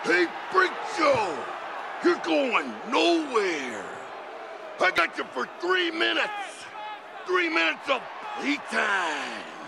Hey, Freak Show! You're going nowhere! I got you for 3 minutes! 3 minutes of playtime!